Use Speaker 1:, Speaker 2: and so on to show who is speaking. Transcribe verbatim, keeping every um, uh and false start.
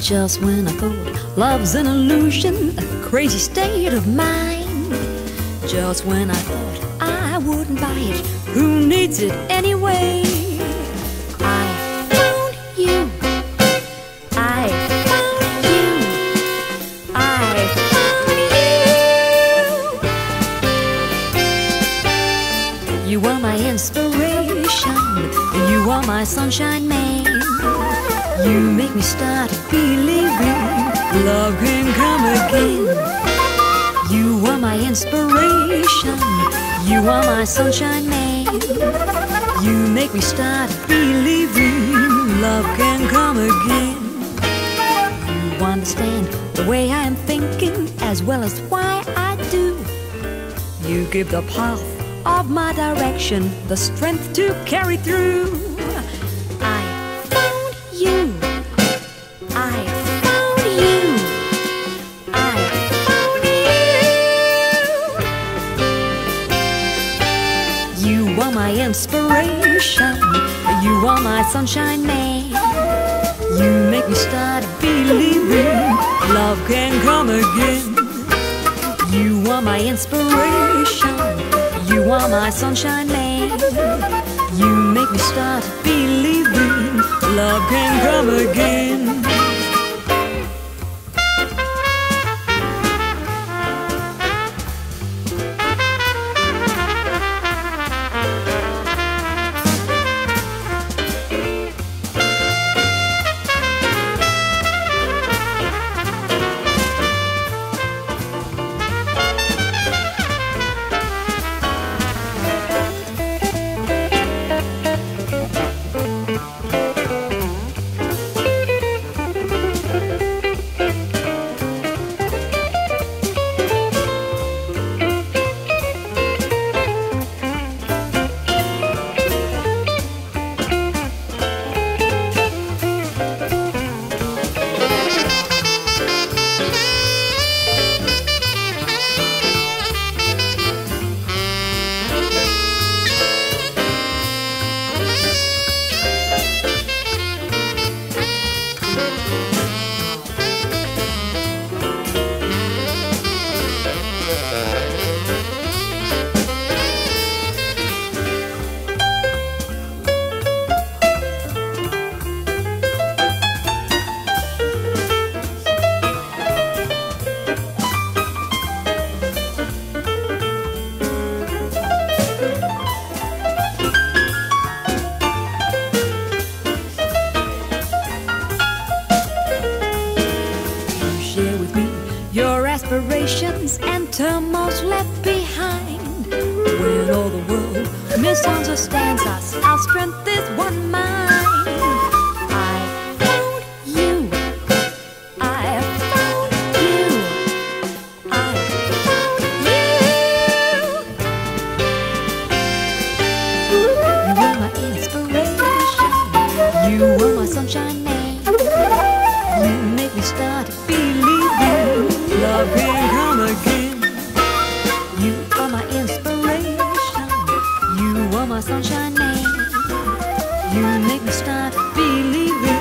Speaker 1: Just when I thought love's an illusion, a crazy state of mind. Just when I thought I wouldn't buy it, who needs it anyway? I found you. I found you. I found you. You are my inspiration. You are my sunshine man. You make me start believing love can come again. You are my inspiration. You are my sunshine man. You make me start believing love can come again. You understand the way I am thinking as well as why I do. You give the path of my direction the strength to carry through. I found you. I found you. I found you. You are my inspiration. You are my sunshine man. You make me start believing love can come again. You are my inspiration. You are my sunshine man. You make me start believing love can come again. Aspirations and turmoils left behind. When all the world misunderstands us, our strength is one mind. I found you. I found you. I found you. You are my inspiration. You are my sunshine man. You make me start believing love can come again. You are my inspiration. You are my sunshine man. You make me start believing